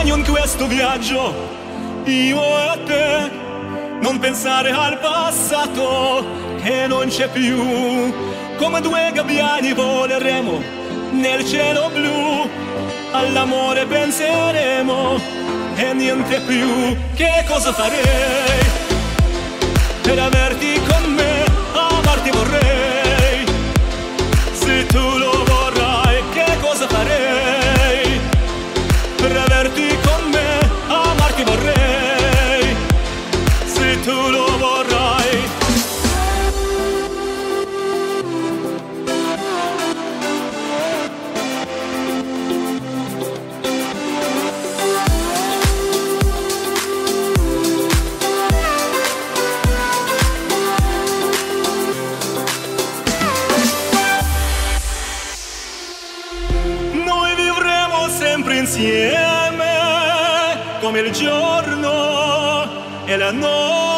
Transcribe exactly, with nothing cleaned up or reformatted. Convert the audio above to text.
compagno in questo viaggio, io e te. Non pensare al passato che non c'è più. Come due gabbiani voleremo nel cielo blu. All'amore penseremo e niente più. Che cosa farei per averti con me? Amarti vorrei, se tu lo vorrai. Che cosa farei per averti con me? Amarti vorrei, se tu lo vorrai. Insieme come il giorno e la notte.